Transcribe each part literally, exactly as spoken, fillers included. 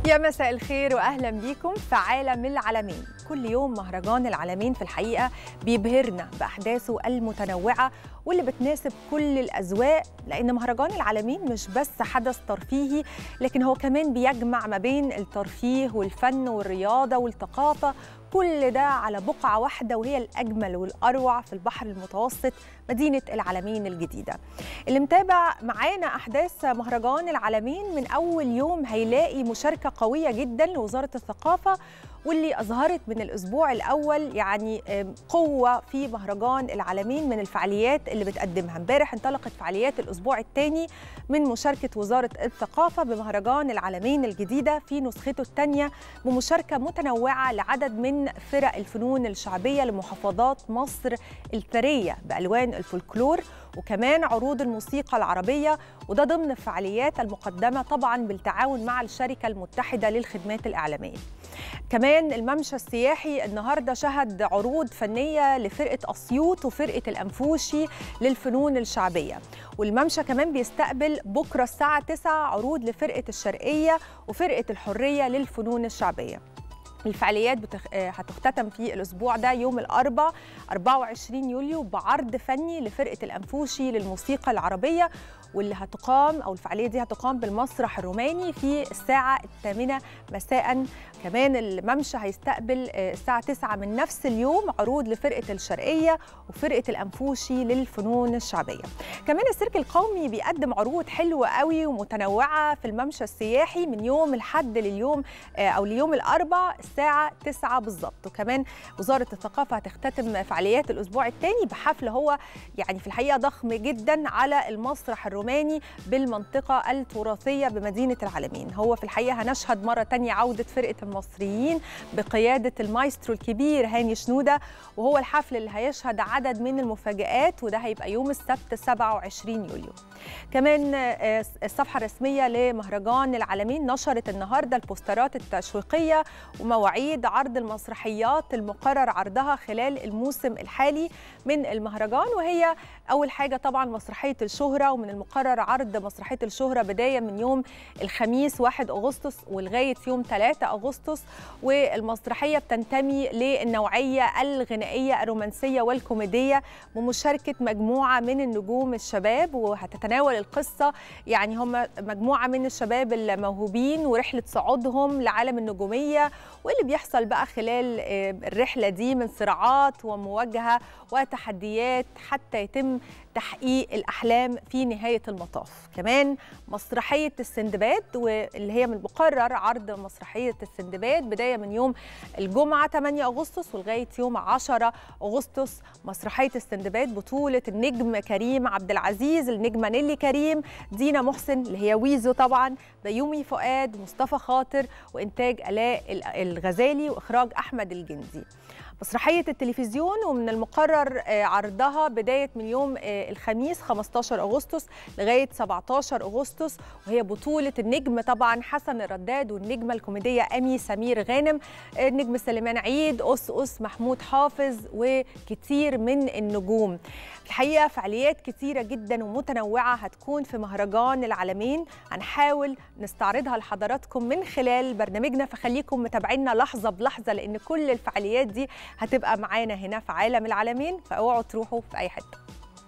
يا مساء الخير واهلا بيكم في عالم العالمين. كل يوم مهرجان العالمين في الحقيقه بيبهرنا باحداثه المتنوعه واللي بتناسب كل الاذواق، لان مهرجان العالمين مش بس حدث ترفيهي، لكن هو كمان بيجمع ما بين الترفيه والفن والرياضه والثقافه، كل ده على بقعة واحدة وهي الأجمل والأروع في البحر المتوسط، مدينة العالمين الجديدة. اللي متابع معانا أحداث مهرجان العالمين من أول يوم هيلاقي مشاركة قوية جدا لوزارة الثقافة، واللي أظهرت من الأسبوع الأول يعني قوة في مهرجان العالمين من الفعاليات اللي بتقدمها. امبارح انطلقت فعاليات الأسبوع الثاني من مشاركة وزارة الثقافة بمهرجان العالمين الجديدة في نسخته الثانية، بمشاركة متنوعة لعدد من فرق الفنون الشعبية لمحافظات مصر الثرية بألوان الفولكلور، وكمان عروض الموسيقى العربية، وده ضمن الفعاليات المقدمة طبعا بالتعاون مع الشركة المتحدة للخدمات الإعلامية. كمان الممشى السياحي النهارده شهد عروض فنيه لفرقه اسيوط وفرقه الانفوشي للفنون الشعبيه، والممشى كمان بيستقبل بكره الساعه تسعة عروض لفرقه الشرقيه وفرقه الحريه للفنون الشعبيه. الفعاليات بتخ... هتختتم في الأسبوع ده يوم الأربعاء أربعة وعشرين يوليو بعرض فني لفرقة الأنفوشي للموسيقى العربية، واللي هتقام أو الفعالية دي هتقام بالمسرح الروماني في الساعة الثامنة مساء. كمان الممشى هيستقبل الساعة تسعة من نفس اليوم عروض لفرقة الشرقية وفرقة الأنفوشي للفنون الشعبية. كمان السيرك القومي بيقدم عروض حلوة قوي ومتنوعة في الممشى السياحي من يوم الحد لليوم أو ليوم الأربعاء الساعة تسعة بالظبط. وكمان وزارة الثقافة هتختتم فعاليات الأسبوع الثاني بحفل هو يعني في الحقيقة ضخم جدا على المسرح الروماني بالمنطقة التراثية بمدينة العالمين. هو في الحقيقة هنشهد مرة تانية عودة فرقة المصريين بقيادة المايسترو الكبير هاني شنودة، وهو الحفل اللي هيشهد عدد من المفاجآت، وده هيبقى يوم السبت سبعة وعشرين يوليو. كمان الصفحة الرسمية لمهرجان العالمين نشرت النهاردة البوسترات التشويقية ومواعيد عرض المسرحيات المقرر عرضها خلال الموسم الحالي من المهرجان، وهي أول حاجة طبعا مسرحية الشهرة، ومن المقرر عرض مسرحية الشهرة بداية من يوم الخميس واحد أغسطس ولغاية يوم ثلاثة أغسطس. والمسرحية بتنتمي للنوعية الغنائية الرومانسية والكوميدية بمشاركة مجموعة من النجوم الشباب، وهتتناول القصة يعني هم مجموعة من الشباب الموهوبين ورحلة صعودهم لعالم النجومية، واللي بيحصل بقى خلال الرحلة دي من صراعات ومواجهة وتحديات حتى يتم تحقيق الأحلام في نهاية المطاف. كمان مسرحية السندباد، واللي هي من المقرر عرض مسرحية السندباد بداية من يوم الجمعة ثمانية أغسطس ولغاية يوم عشرة أغسطس. مسرحية السندباد بطولة النجم كريم عبد العزيز، النجمة نيلي كريم، دينا محسن اللي هي ويزو طبعا، بيومي فؤاد، مصطفى خاطر، وإنتاج آلاء الغزالي وإخراج أحمد الجندي. مسرحية التلفزيون ومن المقرر عرضها بداية من يوم الخميس خمستاشر أغسطس لغاية سبعتاشر أغسطس، وهي بطولة النجم طبعا حسن الرداد والنجمة الكوميدية أمي سمير غانم، النجم سليمان عيد، أس أس محمود حافظ، وكتير من النجوم. الحقيقة فعاليات كتيرة جدا ومتنوعة هتكون في مهرجان العالمين، هنحاول نستعرضها لحضراتكم من خلال برنامجنا، فخليكم متابعينا لحظة بلحظة، لأن كل الفعاليات دي هتبقى معانا هنا في عالم العالمين، فاوعوا تروحوا في أي حتة.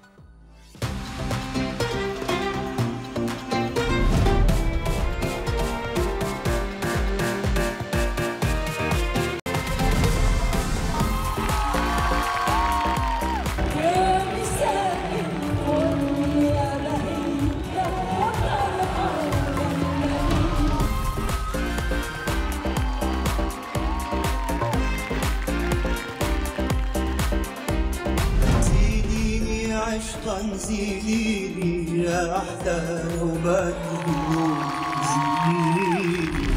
عشقا زينيني يا أحلى نوبات اليوم زينيني.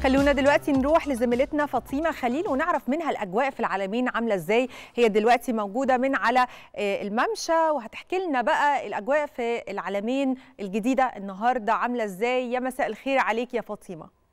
خلونا دلوقتي نروح لزميلتنا فاطمه خليل ونعرف منها الاجواء في العلمين عامله ازاي. هي دلوقتي موجوده من على الممشى وهتحكي لنا بقى الاجواء في العلمين الجديده النهارده عامله ازاي. يا مساء الخير عليك يا فاطمه.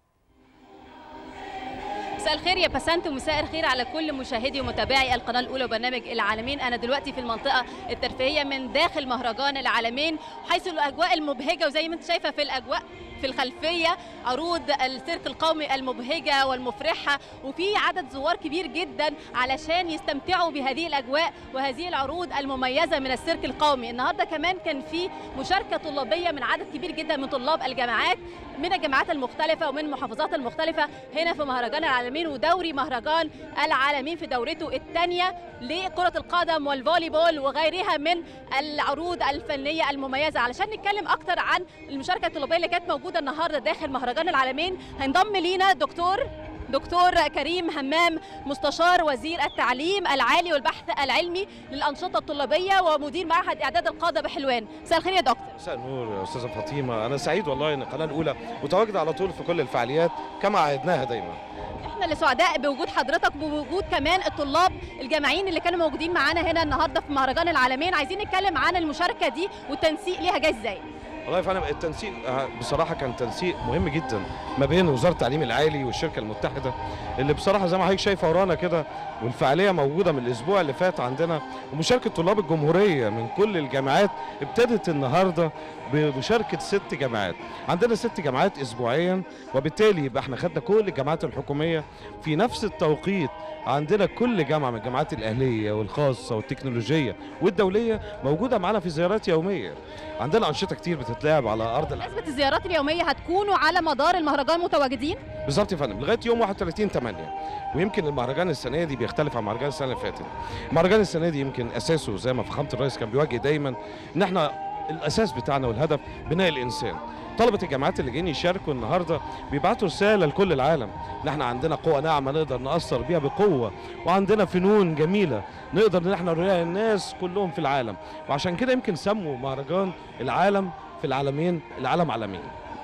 مساء الخير يا بسنت ومساء الخير على كل مشاهدي ومتابعي القناه الاولى وبرنامج العالمين. انا دلوقتي في المنطقه الترفيهيه من داخل مهرجان العالمين حيث الاجواء المبهجه، وزي ما انت شايفه في الاجواء في الخلفيه عروض السيرك القومي المبهجه والمفرحه، وفي عدد زوار كبير جدا علشان يستمتعوا بهذه الاجواء وهذه العروض المميزه من السيرك القومي. النهارده كمان كان في مشاركه طلابيه من عدد كبير جدا من طلاب الجامعات من الجامعات المختلفه ومن المحافظات المختلفه هنا في مهرجان العالمين، ودوري مهرجان العالمين في دورته الثانيه لكره القدم والفولي بول وغيرها من العروض الفنيه المميزه. علشان نتكلم اكتر عن المشاركه الطلابيه اللي كانت موجوده النهارده داخل مهرجان العالمين هينضم لينا دكتور دكتور كريم همام مستشار وزير التعليم العالي والبحث العلمي للأنشطة الطلابية ومدير معهد إعداد القادة بحلوان. مساء الخير يا دكتور. مساء النور يا أستاذة فاطمة، أنا سعيد والله إن القناة الأولى متواجدة على طول في كل الفعاليات كما عهدناها دايما. احنا اللي سعداء بوجود حضرتك وبوجود كمان الطلاب الجامعيين اللي كانوا موجودين معانا هنا النهارده في مهرجان العالمين. عايزين نتكلم عن المشاركة دي والتنسيق ليها جاي ازاي؟ والله يا فندم التنسيق بصراحه كان تنسيق مهم جدا ما بين وزاره التعليم العالي والشركه المتحده اللي بصراحه زي ما حضرتك شايفه ورانا كده، والفعاليه موجوده من الاسبوع اللي فات عندنا، ومشاركه طلاب الجمهوريه من كل الجامعات ابتدت النهارده بمشاركه ست جامعات. عندنا ست جامعات اسبوعيا، وبالتالي يبقى احنا خدنا كل الجامعات الحكوميه في نفس التوقيت. عندنا كل جامعه من الجامعات الاهليه والخاصه والتكنولوجيه والدوليه موجوده معانا في زيارات يوميه. عندنا انشطه كتير بتتلعب على ارض العالم. نسبه الزيارات اليوميه هتكونوا على مدار المهرجان متواجدين؟ بالظبط يا فندم، لغايه يوم واحد وثلاثين ثمانية. ويمكن المهرجان السنه دي بيختلف عن مهرجان السنه اللي فاتت. المهرجان السنه دي يمكن اساسه زي ما فخامه الرئيس كان بيواجه دايما ان احنا الاساس بتاعنا والهدف بناء الانسان. طلبه الجامعات اللي جايين يشاركوا النهارده بيبعتوا رساله لكل العالم ان احنا عندنا قوه ناعمه نقدر ناثر بيها بقوه، وعندنا فنون جميله نقدر ان احنا نوريها للناس كلهم في العالم. وعشان كده يمكن سموا مهرجان العالم في العالمين العالم عالمين.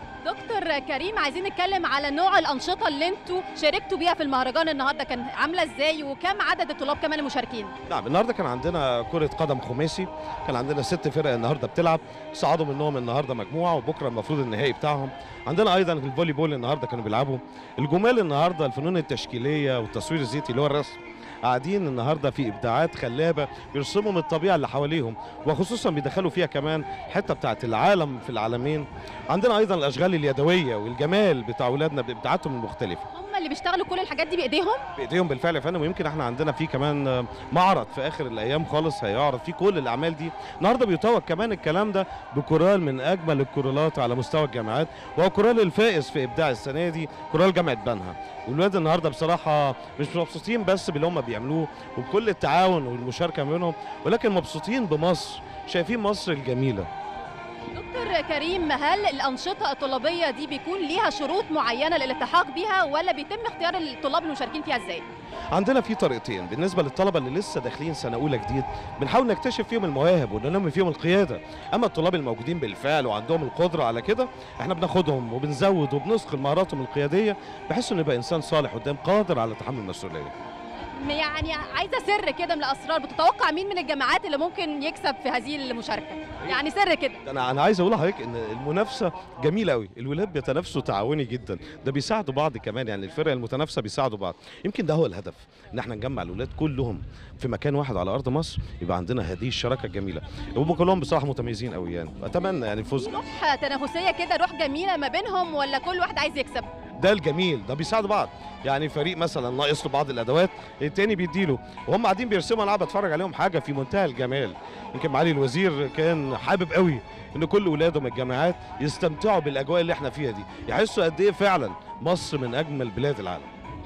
دكتور كريم، عايزين نتكلم على نوع الانشطه اللي انتوا شاركتوا بيها في المهرجان النهارده، كان عامله ازاي وكم عدد الطلاب كمان المشاركين؟ نعم، النهارده كان عندنا كره قدم خماسي، كان عندنا ست فرق النهارده بتلعب، صعدوا منهم النهارده مجموعه وبكره المفروض النهائي بتاعهم. عندنا ايضا الفولي بول النهارده كانوا بيلعبوا. الجمال النهارده الفنون التشكيليه والتصوير الزيتي اللي هو الرسم، قاعدين النهارده في ابداعات خلابه بيرسموا من الطبيعه اللي حواليهم، وخصوصا بيدخلوا فيها كمان الحته بتاعت العالم في العالمين. عندنا ايضا الاشغال اليدويه والجمال بتاع اولادنا بابداعاتهم المختلفه. هم اللي بيشتغلوا كل الحاجات دي بايديهم؟ بايديهم بالفعل يا فندم. ويمكن احنا عندنا في كمان معرض في اخر الايام خالص هيعرض فيه كل الاعمال دي. النهارده بيتوج كمان الكلام ده بكورال من اجمل الكورالات على مستوى الجامعات، وهو كورال الفائز في ابداع السنه دي كورال جامعه بنها. والولاد النهارده بصراحه مش مبسوطين بس باللي هم بيعملوه وبكل التعاون والمشاركه منهم، ولكن مبسوطين بمصر، شايفين مصر الجميله. دكتور كريم، هل الانشطه الطلابيه دي بيكون ليها شروط معينه للالتحاق بيها ولا بيتم اختيار الطلاب المشاركين فيها ازاي؟ عندنا في طريقتين. بالنسبه للطلبه اللي لسه داخلين سنه اولى جديد بنحاول نكتشف فيهم المواهب وننمي فيهم القياده. اما الطلاب الموجودين بالفعل وعندهم القدره على كده احنا بناخدهم وبنزود وبنثقل مهاراتهم القياديه بحيث انه يبقى انسان صالح قدام قادر على تحمل المسؤوليه. يعني عايزه سر كده من الاسرار، بتتوقع مين من الجامعات اللي ممكن يكسب في هذه المشاركه؟ يعني سر كده. انا انا عايز اقول لحضرتك ان المنافسه جميله قوي، الولاد بيتنافسوا تعاوني جدا، ده بيساعدوا بعض كمان، يعني الفرق المتنافسه بيساعدوا بعض. يمكن ده هو الهدف، ان احنا نجمع الولاد كلهم في مكان واحد على ارض مصر، يبقى عندنا هذه الشراكه الجميله. هم كلهم بصراحه متميزين قوي يعني، اتمنى يعني الفوز. روح تنافسيه كده، روح جميله ما بينهم، ولا كل واحد عايز يكسب؟ ده الجميل، ده بيساعدوا بعض. يعني فريق مثلا ناقص له بعض الادوات التاني بيديله، وهم قاعدين بيرسموا، انا قاعد بتفرج عليهم حاجه في منتهى الجمال. يمكن معالي الوزير كان حابب قوي ان كل اولادهم الجامعات يستمتعوا بالاجواء اللي احنا فيها دي، يحسوا قد ايه فعلا مصر من اجمل بلاد العالم.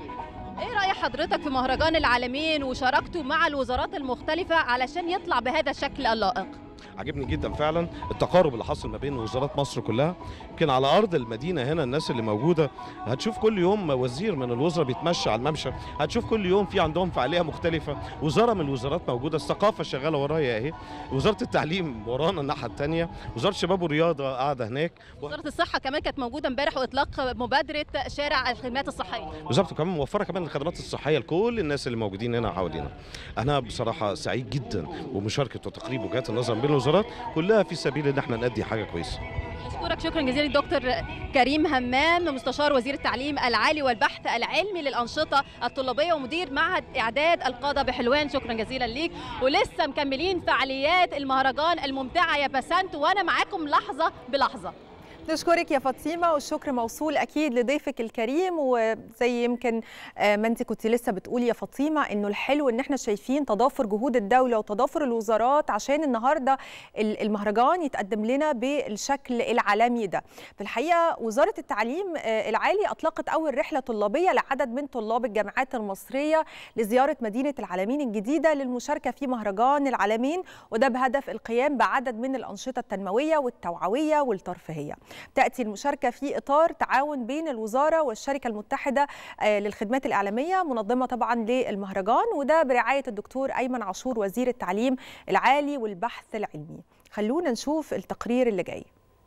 ايه رأي حضرتك في مهرجان العالمين وشاركته مع الوزارات المختلفة علشان يطلع بهذا الشكل اللائق؟ عجبني جدا فعلا التقارب اللي حصل ما بين وزارات مصر كلها. يمكن على ارض المدينه هنا الناس اللي موجوده هتشوف كل يوم وزير من الوزراء بيتمشى على الممشى، هتشوف كل يوم في عندهم فعاليه مختلفه، وزاره من الوزارات موجوده، الثقافه شغاله ورايا اهي، وزاره التعليم ورانا الناحيه الثانيه، وزاره الشباب والرياضه قاعده هناك، وزاره الصحه كمان كانت موجوده امبارح واطلاق مبادره شارع الخدمات الصحيه. بالظبط، كمان موفره كمان الخدمات الصحيه لكل الناس اللي موجودين هنا حوالينا. انا بصراحه سعيد جدا بمشاركه وتقريب وجهات النظر بين الوزارات كلها في سبيل ان احنا نأدي حاجه كويسه. أشكرك شكرا جزيلا دكتور كريم همام، مستشار وزير التعليم العالي والبحث العلمي للأنشطة الطلابية ومدير معهد إعداد القادة بحلوان. شكرا جزيلا ليك. ولسه مكملين فعاليات المهرجان الممتعة يا بسنت، وأنا معاكم لحظة بلحظة. نشكرك يا فاطمه، والشكر موصول اكيد لضيفك الكريم. وزي يمكن ما انت كنت لسه بتقولي يا فاطمه انه الحلو ان احنا شايفين تضافر جهود الدوله وتضافر الوزارات عشان النهارده المهرجان يتقدم لنا بالشكل العالمي ده. في الحقيقه وزاره التعليم العالي اطلقت اول رحله طلابيه لعدد من طلاب الجامعات المصريه لزياره مدينه العلمين الجديده للمشاركه في مهرجان العلمين، وده بهدف القيام بعدد من الانشطه التنمويه والتوعويه والترفيهيه. تأتي المشاركة في إطار تعاون بين الوزارة والشركة المتحدة للخدمات الإعلامية منظمة طبعا للمهرجان، وده برعاية الدكتور أيمن عاشور وزير التعليم العالي والبحث العلمي. خلونا نشوف التقرير اللي جاي.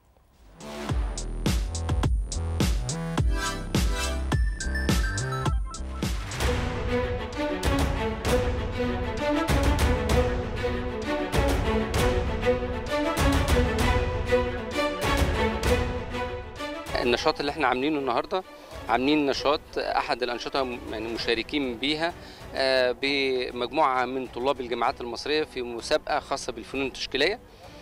النشاط اللي احنا عاملينه النهارده، عاملين نشاط احد الانشطه يعني مشاركين بيها بمجموعه من طلاب الجامعات المصريه في مسابقه خاصه بالفنون التشكيليه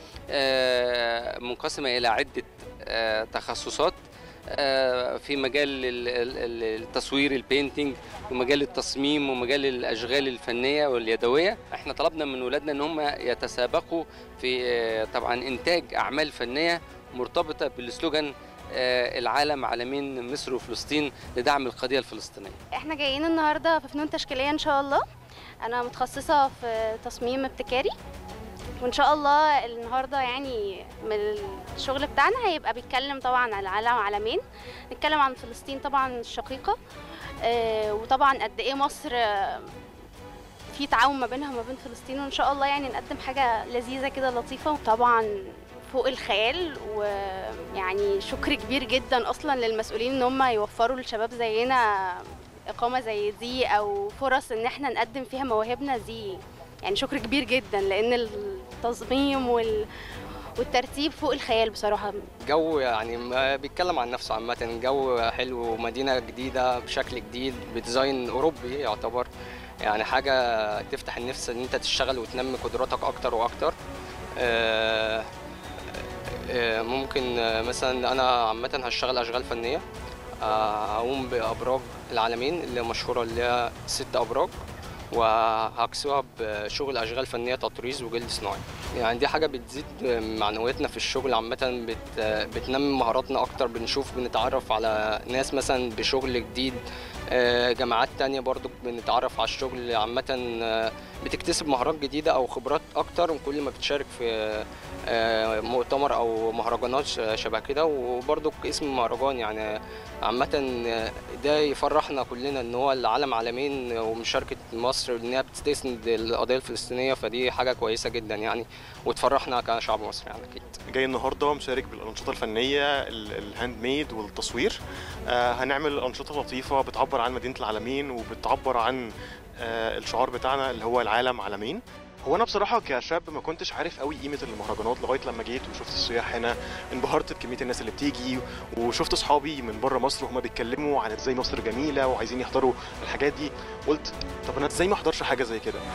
منقسمه الى عده تخصصات في مجال التصوير البينتينج ومجال التصميم ومجال الاشغال الفنيه واليدويه. احنا طلبنا من ولادنا ان هم يتسابقوا في طبعا انتاج اعمال فنيه مرتبطه بالسلوجان العالم عالمين مصر وفلسطين لدعم القضيه الفلسطينيه. احنا جايين النهارده في فنون تشكيليه ان شاء الله. انا متخصصه في تصميم ابتكاري، وان شاء الله النهارده يعني من الشغل بتاعنا هيبقى بيتكلم طبعا عن العالم عالمين، نتكلم عن فلسطين طبعا الشقيقه، وطبعا قد ايه مصر في تعاون ما بينها وما بين فلسطين، وان شاء الله يعني نقدم حاجه لذيذه كده لطيفه وطبعا فوق الخيال. ويعني شكر كبير جدا اصلا للمسؤولين ان هم يوفروا للشباب زينا اقامه زي دي او فرص ان احنا نقدم فيها مواهبنا دي. يعني شكر كبير جدا لان التصميم وال والترتيب فوق الخيال بصراحه. جو يعني بيتكلم عن نفسه عامه، جو حلو، مدينه جديده بشكل جديد بديزاين اوروبي يعتبر، يعني حاجه تفتح النفس ان انت تشتغل وتنمي قدراتك اكتر واكتر. أه ممكن مثلا انا عامه هشتغل اشغال فنيه، هقوم بابراج العالمين اللي مشهوره اللي هي ست ابراج، وهكسوها بشغل اشغال فنيه تطريز وجلد صناعي. يعني دي حاجه بتزيد معنوياتنا في الشغل عامه، بت بتنمي مهاراتنا اكتر، بنشوف بنتعرف على ناس مثلا بشغل جديد، جامعات تانية برضو بنتعرف على الشغل عامه، بتكتسب مهارات جديده او خبرات اكتر كل ما بتشارك في مؤتمر او مهرجانات شبه كده. وبرضو اسم مهرجان يعني عامه ده يفرحنا كلنا ان هو العالم عالمين ومشاركه مصر ان هي بتستسند القضيه الفلسطينيه، فدي حاجه كويسه جدا يعني وتفرحنا كشعب مصري يعني. اكيد جاي النهارده مشارك بالانشطه الفنيه الهاند ميد والتصوير. آه هنعمل انشطه لطيفه بتعبر عن مدينه العالمين وبتعبر عن آه الشعار بتاعنا اللي هو العالم عالمين. هو انا بصراحه كشاب ما كنتش عارف قوي قيمه المهرجانات لغايه لما جيت وشفت السياح هنا، انبهرت بكميه الناس اللي بتيجي، وشفت اصحابي من بره مصر وهم بيتكلموا عن ازاي مصر جميله وعايزين يحضروا الحاجات دي. قلت طب انا ازاي ما احضرش حاجه زي كده.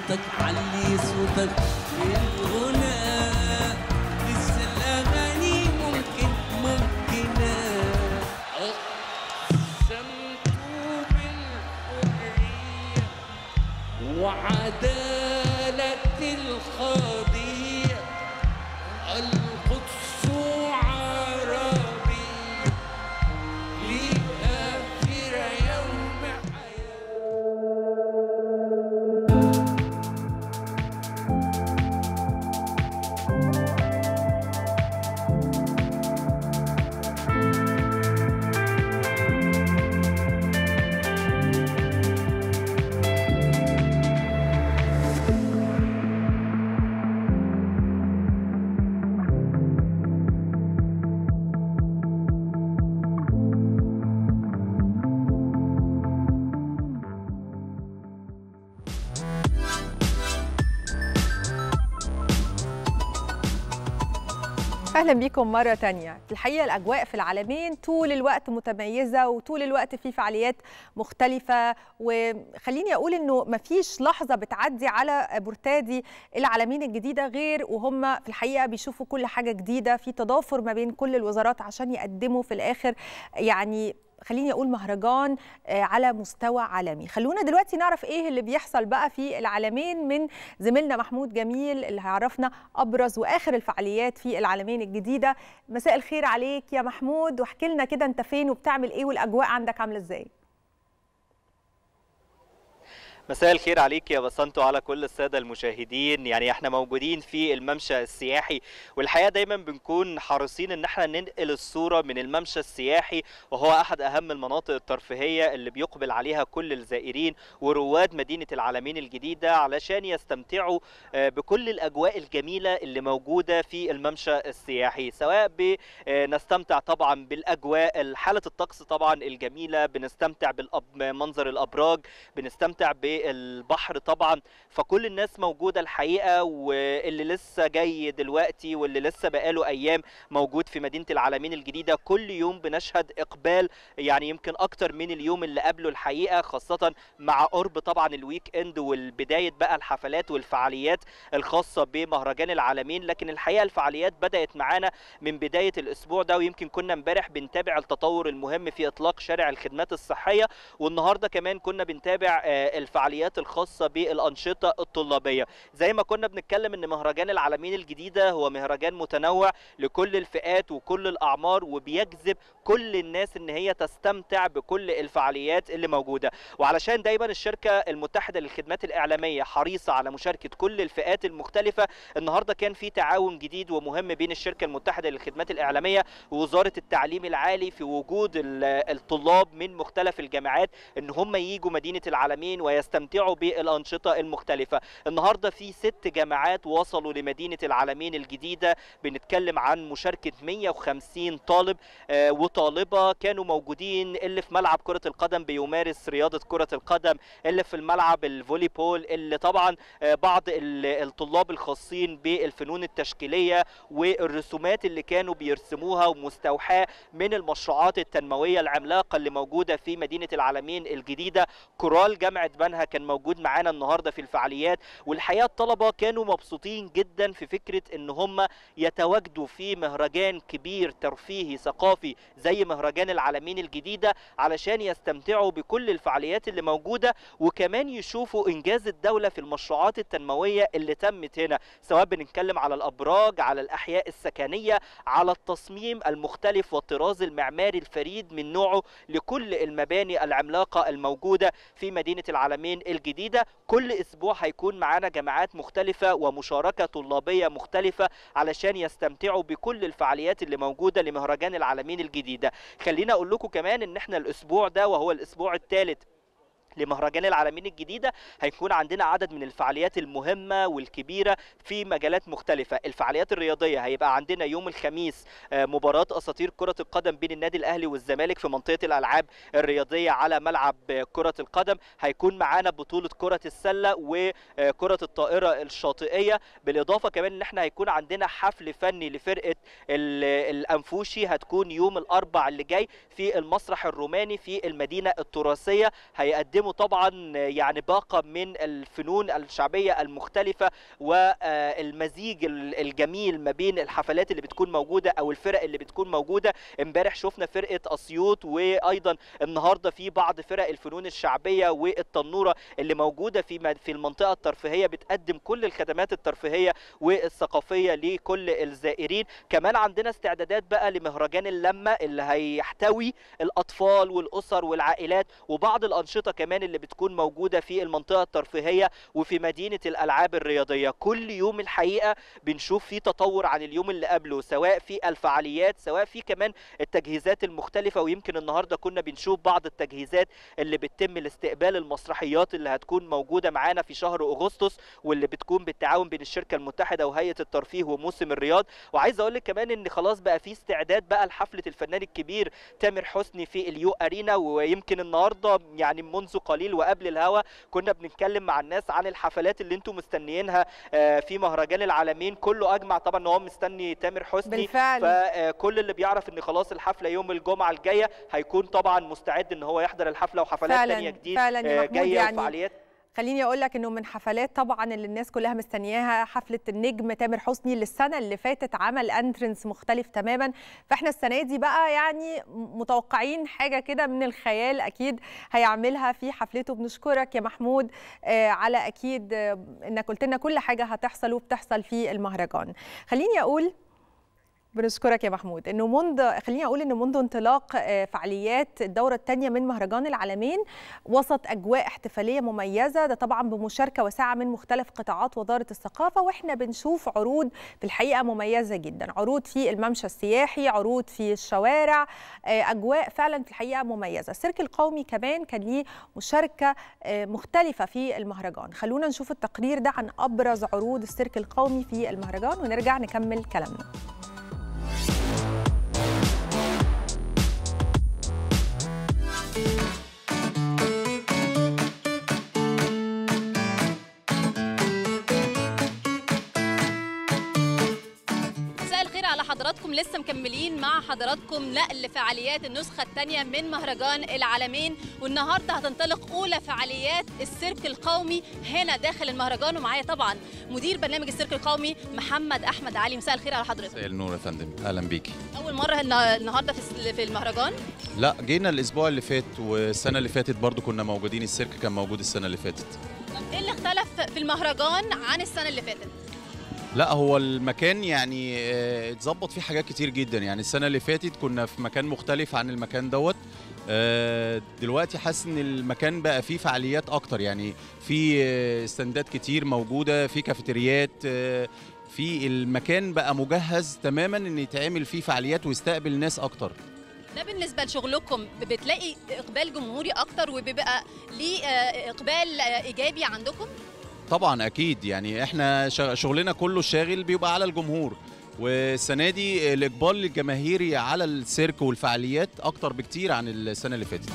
صوتك علي صوتك الغنى لسه الأغاني ممكن ممكنة أقسمتوا بالحرية وعدالة القضية القدس عربي لآخر يوم أهلا بيكم مرة تانية. في الحقيقة الأجواء في العالمين طول الوقت متميزة وطول الوقت في فعاليات مختلفة، وخليني أقول إنه مفيش لحظة بتعدي على برتادي العالمين الجديدة غير وهم في الحقيقة بيشوفوا كل حاجة جديدة، في تضافر ما بين كل الوزارات عشان يقدموا في الآخر يعني خليني أقول مهرجان على مستوى عالمي. خلونا دلوقتي نعرف إيه اللي بيحصل بقى في العالمين من زميلنا محمود جميل اللي هيعرفنا أبرز وآخر الفعاليات في العالمين الجديدة. مساء الخير عليك يا محمود، واحكي لنا كده أنت فين وبتعمل إيه والأجواء عندك عاملة إزاي؟ مساء الخير عليك يا بسنت وعلى كل السادة المشاهدين. يعني احنا موجودين في الممشى السياحي، والحقيقة دايما بنكون حريصين ان احنا ننقل الصورة من الممشى السياحي، وهو احد اهم المناطق الترفيهية اللي بيقبل عليها كل الزائرين ورواد مدينة العالمين الجديدة علشان يستمتعوا بكل الاجواء الجميلة اللي موجودة في الممشى السياحي، سواء بنستمتع طبعا بالاجواء، حالة الطقس طبعا الجميلة، بنستمتع بمنظر الابراج، بنستمتع ب البحر طبعا. فكل الناس موجودة الحقيقة، واللي لسه جاي دلوقتي واللي لسه بقاله أيام موجود في مدينة العالمين الجديدة، كل يوم بنشهد إقبال يعني يمكن أكتر من اليوم اللي قبله الحقيقة، خاصة مع قرب طبعا الويك إند والبداية بقى الحفلات والفعاليات الخاصة بمهرجان العالمين. لكن الحقيقة الفعاليات بدأت معانا من بداية الأسبوع ده، ويمكن كنا امبارح بنتابع التطور المهم في إطلاق شارع الخدمات الصحية، والنهاردة كمان كنا بنتابع الفعاليات الخاصة بالأنشطة الطلابية. زي ما كنا بنتكلم ان مهرجان العالمين الجديدة هو مهرجان متنوع لكل الفئات وكل الأعمار، وبيجذب كل الناس ان هي تستمتع بكل الفعاليات اللي موجودة. وعلشان دايما الشركة المتحدة للخدمات الإعلامية حريصة على مشاركة كل الفئات المختلفة، النهاردة كان في تعاون جديد ومهم بين الشركة المتحدة للخدمات الإعلامية ووزارة التعليم العالي في وجود الطلاب من مختلف الجامعات ان هم ييجوا مدينة العالمين ويستمتعوا بالأنشطة المختلفة. النهاردة في ست جامعات وصلوا لمدينة العالمين الجديدة، بنتكلم عن مشاركة مئة وخمسين طالب وطالبة كانوا موجودين، اللي في ملعب كرة القدم بيمارس رياضة كرة القدم، اللي في الملعب الفولي بول، اللي طبعا بعض الطلاب الخاصين بالفنون التشكيلية والرسومات اللي كانوا بيرسموها ومستوحاة من المشروعات التنموية العملاقة اللي موجودة في مدينة العالمين الجديدة. كورال جامعة بنها كان موجود معانا النهارده في الفعاليات، والحقيقه الطلبه كانوا مبسوطين جدا في فكره ان هم يتواجدوا في مهرجان كبير ترفيهي ثقافي زي مهرجان العالمين الجديده علشان يستمتعوا بكل الفعاليات اللي موجوده، وكمان يشوفوا انجاز الدوله في المشروعات التنمويه اللي تمت هنا، سواء بنتكلم على الابراج، على الاحياء السكنيه، على التصميم المختلف والطراز المعماري الفريد من نوعه لكل المباني العملاقه الموجوده في مدينة العالمين الجديدة. كل أسبوع هيكون معانا جامعات مختلفة ومشاركة طلابية مختلفة علشان يستمتعوا بكل الفعاليات اللي موجودة لمهرجان العالمين الجديدة. خلينا أقول لكم كمان إن احنا الأسبوع ده وهو الأسبوع الثالث لمهرجان العالمين الجديدة هيكون عندنا عدد من الفعاليات المهمة والكبيرة في مجالات مختلفة. الفعاليات الرياضية هيبقى عندنا يوم الخميس مباراة أساطير كرة القدم بين النادي الأهلي والزمالك في منطقة الألعاب الرياضية على ملعب كرة القدم. هيكون معانا بطولة كرة السلة وكرة الطائرة الشاطئية، بالإضافة كمان إن احنا هيكون عندنا حفل فني لفرقة الأنفوشي، هتكون يوم الأربع اللي جاي في المسرح الروماني في المدينة التراثية. هيقدم بيقدموا طبعا يعني باقة من الفنون الشعبية المختلفة والمزيج الجميل ما بين الحفلات اللي بتكون موجودة أو الفرق اللي بتكون موجودة. امبارح شفنا فرقة أسيوط، وأيضا النهاردة في بعض فرق الفنون الشعبية والتنورة اللي موجودة في في المنطقة الترفيهية بتقدم كل الخدمات الترفيهية والثقافية لكل الزائرين. كمان عندنا استعدادات بقى لمهرجان اللمة اللي هيحتوي الأطفال والأسر والعائلات، وبعض الأنشطة كمان اللي بتكون موجودة في المنطقة الترفيهية وفي مدينة الألعاب الرياضية. كل يوم الحقيقة بنشوف فيه تطور عن اليوم اللي قبله، سواء في الفعاليات سواء في كمان التجهيزات المختلفة. ويمكن النهاردة كنا بنشوف بعض التجهيزات اللي بتتم لاستقبال المسرحيات اللي هتكون موجودة معانا في شهر أغسطس، واللي بتكون بالتعاون بين الشركة المتحدة وهيئة الترفيه وموسم الرياض. وعايز أقول لك كمان إن خلاص بقى في استعداد بقى لحفلة الفنان الكبير تامر حسني في اليو أرينا. ويمكن النهارده يعني منذ قليل وقبل الهوا كنا بنتكلم مع الناس عن الحفلات اللي انتم مستنيينها في مهرجان العالمين. كله اجمع طبعا ان هو مستني تامر حسني بالفعل. فكل اللي بيعرف ان خلاص الحفله يوم الجمعه الجايه هيكون طبعا مستعد ان هو يحضر الحفله وحفلات ثانيه جديد جايه يعني وفعاليات. خليني اقول لك انه من حفلات طبعا اللي الناس كلها مستنياها حفله النجم تامر حسني، اللي السنه اللي فاتت عمل انترنس مختلف تماما، فاحنا السنه دي بقى يعني متوقعين حاجه كده من الخيال اكيد هيعملها في حفلته. بنشكرك يا محمود آه على اكيد آه انك قلت لنا كل حاجه هتحصل وبتحصل في المهرجان. خليني اقول بنشكرك يا محمود انه منذ خليني اقول انه منذ انطلاق فعاليات الدوره الثانيه من مهرجان العالمين وسط اجواء احتفاليه مميزه، ده طبعا بمشاركه واسعه من مختلف قطاعات وزاره الثقافه، واحنا بنشوف عروض في الحقيقه مميزه جدا، عروض في الممشى السياحي، عروض في الشوارع، اجواء فعلا في الحقيقه مميزه. السيرك القومي كمان كان ليه مشاركه مختلفه في المهرجان. خلونا نشوف التقرير ده عن ابرز عروض السيرك القومي في المهرجان ونرجع نكمل كلامنا. حضراتكم لسه مكملين مع حضراتكم نقل فعاليات النسخة الثانية من مهرجان العالمين، والنهارده هتنطلق أولى فعاليات السيرك القومي هنا داخل المهرجان. ومعايا طبعا مدير برنامج السيرك القومي محمد أحمد علي. مساء الخير على حضرتك. مساء النور يا فندم، أهلا بيكي. أول مرة النهارده في المهرجان؟ لا، جينا الأسبوع اللي فات والسنة اللي فاتت برضو كنا موجودين، السيرك كان موجود السنة اللي فاتت. إيه اللي اختلف في المهرجان عن السنة اللي فاتت؟ لا، هو المكان يعني اتظبط فيه حاجات كتير جدا. يعني السنة اللي فاتت كنا في مكان مختلف عن المكان دوت، دلوقتي حاسس ان المكان بقى فيه فعاليات اكتر، يعني في استندات كتير موجودة، في كافيتريات، في المكان بقى مجهز تماما ان يتعمل فيه فعاليات ويستقبل ناس اكتر. ده بالنسبة لشغلكم بتلاقي اقبال جمهوري اكتر وبيبقى ليه اقبال ايجابي عندكم؟ طبعا اكيد، يعني احنا شغلنا كله شاغل بيبقى على الجمهور، والسنه دي الاقبال الجماهيري على السيرك والفعاليات اكتر بكتير عن السنه اللي فاتت.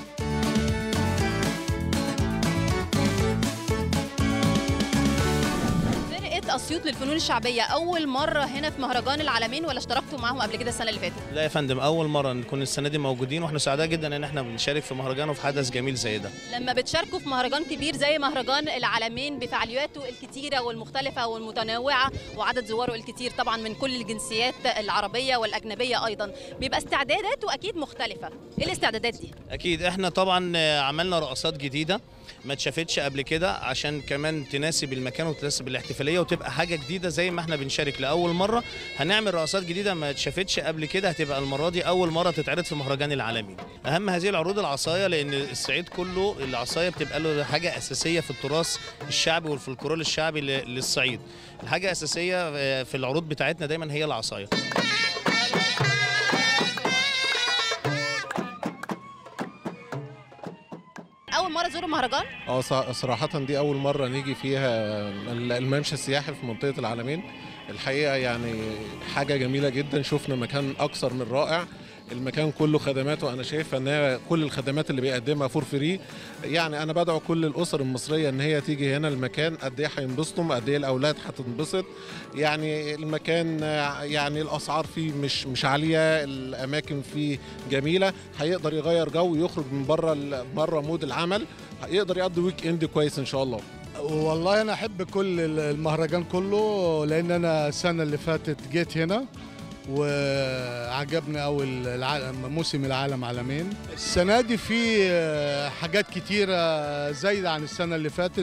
فرقة أسيوط للفنون الشعبية أول مرة هنا في مهرجان العالمين ولا اشتركتوا معاهم قبل كده السنة اللي فاتت؟ لا يا فندم، أول مرة نكون السنة دي موجودين، واحنا سعداء جدا إن احنا بنشارك في مهرجان وفي حدث جميل زي ده. لما بتشاركوا في مهرجان كبير زي مهرجان العالمين بفعالياته الكتيرة والمختلفة والمتنوعة وعدد زواره الكتير طبعا من كل الجنسيات العربية والأجنبية أيضا، بيبقى استعداداته أكيد مختلفة. إيه الاستعدادات دي؟ أكيد احنا طبعا عملنا رقصات جديدة ما اتشافتش قبل كده عشان كمان تناسب المكان وتناسب الاحتفاليه وتبقى حاجه جديده. زي ما احنا بنشارك لاول مره هنعمل رقصات جديده ما اتشافتش قبل كده، هتبقى المره دي اول مره تتعرض في مهرجان العالمين. اهم هذه العروض العصايه، لان الصعيد كله العصايه بتبقى له حاجه اساسيه في التراث الشعبي والفلكلور الشعبي للصعيد. الحاجه اساسيه في العروض بتاعتنا دايما هي العصايه. أول مرة تزوروا مهرجان؟ اه صراحة دي أول مرة نيجي فيها الممشى السياحي في منطقة العالمين. الحقيقة يعني حاجة جميلة جدا، شفنا مكان أكثر من رائع. المكان كله خدمات، وانا شايف ان كل الخدمات اللي بيقدمها فور فري. يعني انا بدعو كل الاسر المصريه ان هي تيجي هنا المكان، قد ايه هينبسطوا، قد ايه الاولاد هتنبسط. يعني المكان يعني الاسعار فيه مش مش عاليه، الاماكن فيه جميله، هيقدر يغير جو ويخرج من بره بره مود العمل يقدر يقضي ويك اند كويس ان شاء الله. والله انا احب كل المهرجان كله، لان انا السنه اللي فاتت جيت هنا وعجبني قوي موسم العالم عالمين. السنه دي في حاجات كتيره زايده عن السنه اللي فاتت.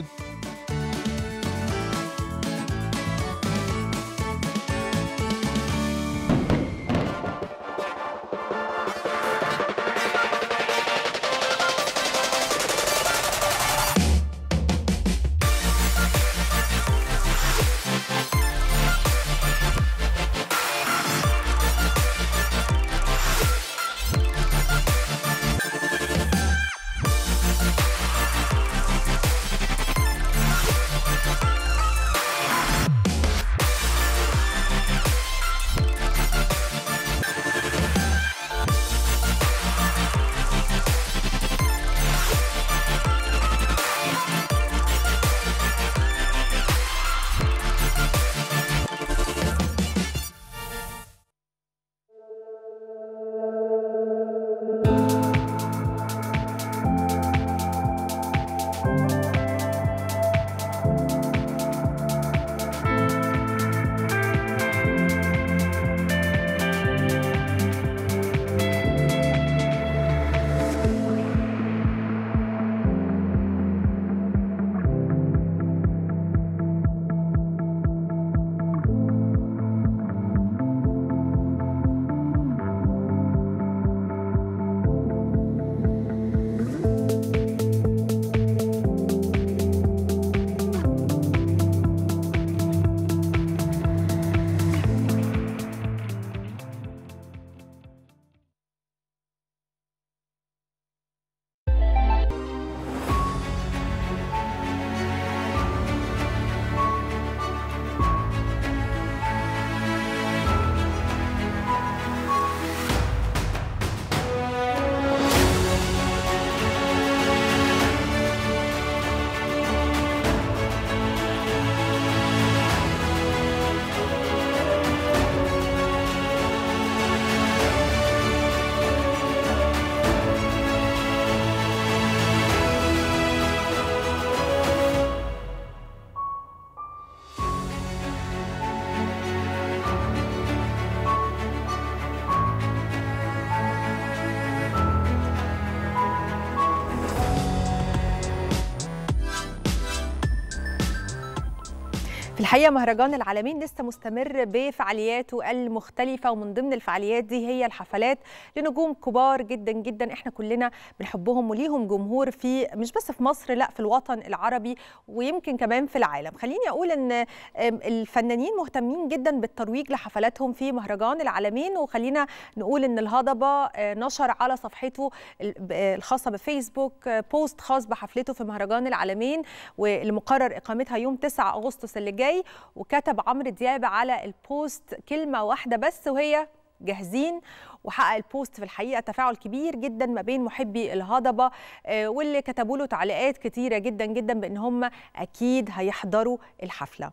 في الحقيقة مهرجان العالمين لسه مستمر بفعالياته المختلفة، ومن ضمن الفعاليات دي هي الحفلات لنجوم كبار جدا جدا احنا كلنا بنحبهم وليهم جمهور في مش بس في مصر، لا في الوطن العربي ويمكن كمان في العالم. خليني أقول أن الفنانين مهتمين جدا بالترويج لحفلاتهم في مهرجان العالمين، وخلينا نقول أن الهضبة نشر على صفحته الخاصة بفيسبوك بوست خاص بحفلته في مهرجان العالمين واللي مقرر إقامتها يوم تسعة أغسطس اللي جاي، وكتب عمرو دياب على البوست كلمة واحدة بس وهي جاهزين. وحقق البوست في الحقيقة تفاعل كبير جدا ما بين محبي الهضبة واللي كتبوا له تعليقات كتيرة جدا جدا بأن هم أكيد هيحضروا الحفلة.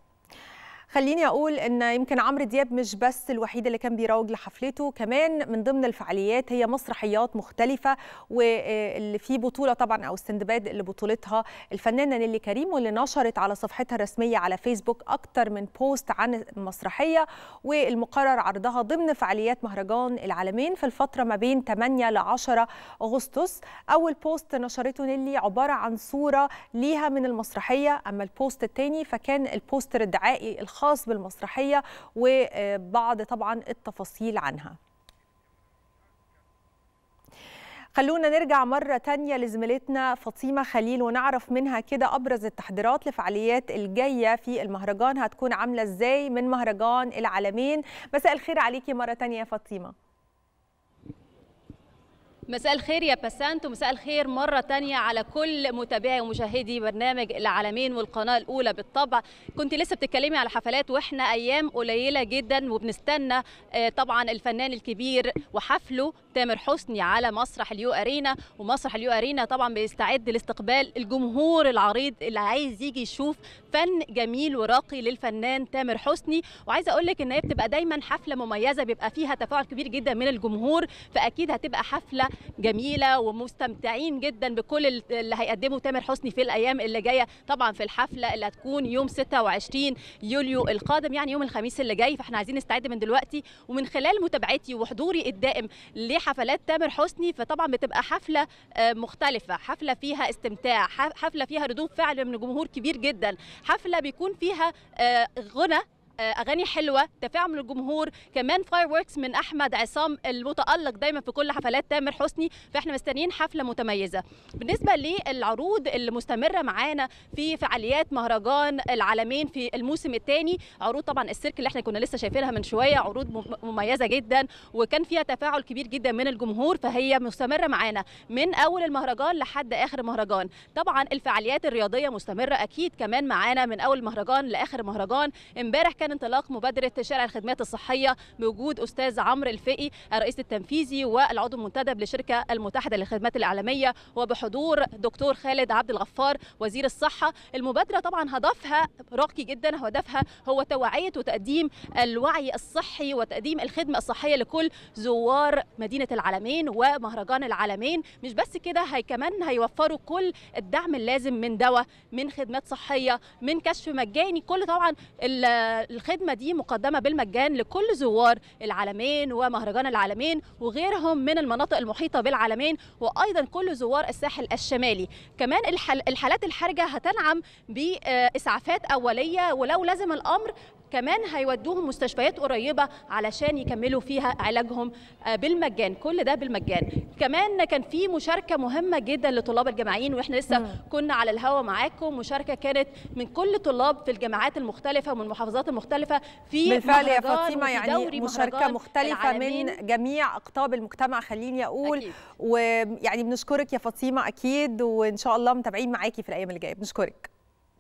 خليني أقول أن يمكن عمرو دياب مش بس الوحيد اللي كان بيروج لحفلته، كمان من ضمن الفعاليات هي مسرحيات مختلفة واللي في بطولة طبعا أو السندباد اللي بطولتها الفنانة نيلي كريم، واللي نشرت على صفحتها الرسمية على فيسبوك أكتر من بوست عن المسرحية والمقرر عرضها ضمن فعاليات مهرجان العالمين في الفترة ما بين ثمانية لعشرة أغسطس. أول بوست نشرته نيلي عبارة عن صورة ليها من المسرحية، أما البوست الثاني فكان البوستر الدعائي الخاص خاص بالمسرحية وبعض طبعا التفاصيل عنها. خلونا نرجع مرة تانية لزميلتنا فاطمة خليل ونعرف منها كده أبرز التحضيرات لفعاليات الجاية في المهرجان هتكون عاملة إزاي من مهرجان العالمين. مساء الخير عليكي مرة تانية يا فاطمة. مساء الخير يا بسنت، ومساء الخير مرة تانية على كل متابعي ومشاهدي برنامج العالمين والقناة الأولى. بالطبع كنت لسه بتتكلمي على حفلات واحنا أيام قليلة جدا وبنستنى طبعا الفنان الكبير وحفله تامر حسني على مسرح اليو ارينا، ومسرح اليو ارينا طبعا بيستعد لاستقبال الجمهور العريض اللي عايز يجي يشوف فن جميل وراقي للفنان تامر حسني. وعايزه اقول لك ان هي بتبقى دايما حفله مميزه، بيبقى فيها تفاعل كبير جدا من الجمهور، فاكيد هتبقى حفله جميله ومستمتعين جدا بكل اللي هيقدمه تامر حسني في الايام اللي جايه، طبعا في الحفله اللي هتكون يوم ستة وعشرين يوليو القادم، يعني يوم الخميس اللي جاي. فاحنا عايزين نستعد من دلوقتي، ومن خلال متابعتي وحضوري الدائم لحفلات تامر حسني فطبعا بتبقى حفله مختلفه، حفله فيها استمتاع، حفله فيها ردود فعل من الجمهور كبير جدا، حفله بيكون فيها غنى، اغاني حلوه، تفاعل من الجمهور، كمان فاير ووركس من احمد عصام المتالق دايما في كل حفلات تامر حسني. فاحنا مستنيين حفله متميزه. بالنسبه للعروض اللي مستمره معانا في فعاليات مهرجان العالمين في الموسم الثاني، عروض طبعا السيرك اللي احنا كنا لسه شايفينها من شويه، عروض مميزه جدا وكان فيها تفاعل كبير جدا من الجمهور، فهي مستمره معانا من اول المهرجان لحد اخر المهرجان. طبعا الفعاليات الرياضيه مستمره اكيد كمان معانا من اول مهرجان لاخر مهرجان. امبارح كان انطلاق مبادره شارع الخدمات الصحيه بوجود استاذ عمرو الفقي الرئيس التنفيذي والعضو المنتدب للشركه المتحده للخدمات الاعلاميه، وبحضور دكتور خالد عبد الغفار وزير الصحه. المبادره طبعا هدفها راقي جدا، هدفها هو توعيه وتقديم الوعي الصحي وتقديم الخدمه الصحيه لكل زوار مدينه العالمين ومهرجان العالمين. مش بس كده، هي كمان هيوفروا كل الدعم اللازم من دواء، من خدمات صحيه، من كشف مجاني. كل طبعا الخدمه دي مقدمه بالمجان لكل زوار العالمين ومهرجان العالمين وغيرهم من المناطق المحيطه بالعالمين، وايضا كل زوار الساحل الشمالي. كمان الحالات الحرجه هتنعم باسعافات اوليه، ولو لازم الامر كمان هيودوهم مستشفيات قريبه علشان يكملوا فيها علاجهم بالمجان، كل ده بالمجان. كمان كان في مشاركه مهمه جدا لطلاب الجامعيين، واحنا لسه مم. كنا على الهوا معاكم، مشاركه كانت من كل طلاب في الجامعات المختلفه ومن المحافظات المختلفه في بالفعل يا فاطمه، يعني مشاركه مختلفه العالمين. من جميع اقطاب المجتمع خليني اقول أكيد. ويعني بنشكرك يا فاطمه اكيد، وان شاء الله متابعين معاكي في الايام اللي جايه. بنشكرك.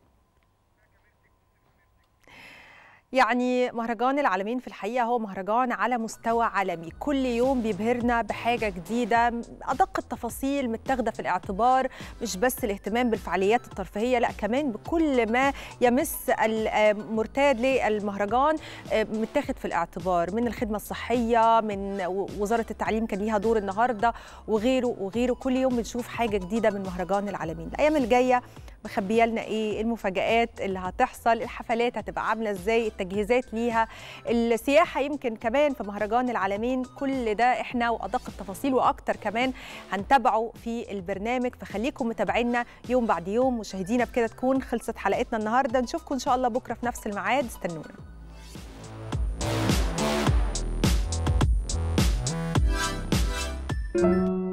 يعني مهرجان العالمين في الحقيقة هو مهرجان على مستوى عالمي، كل يوم بيبهرنا بحاجة جديدة، أدق التفاصيل متاخدة في الاعتبار، مش بس الاهتمام بالفعاليات الترفيهية، لا كمان بكل ما يمس المرتاد للمهرجان متاخد في الاعتبار، من الخدمة الصحية، من وزارة التعليم كان ليها دور النهاردة وغيره وغيره. كل يوم بنشوف حاجة جديدة من مهرجان العالمين. الأيام الجاية مخبيه لنا ايه، المفاجآت اللي هتحصل، الحفلات هتبقى عامله ازاي، التجهيزات ليها، السياحه يمكن كمان في مهرجان العالمين. كل ده احنا وادق التفاصيل واكتر كمان هنتابعه في البرنامج، فخليكم متابعينا يوم بعد يوم. مشاهدينا بكده تكون خلصت حلقتنا النهارده، نشوفكم ان شاء الله بكره في نفس الميعاد، استنونا.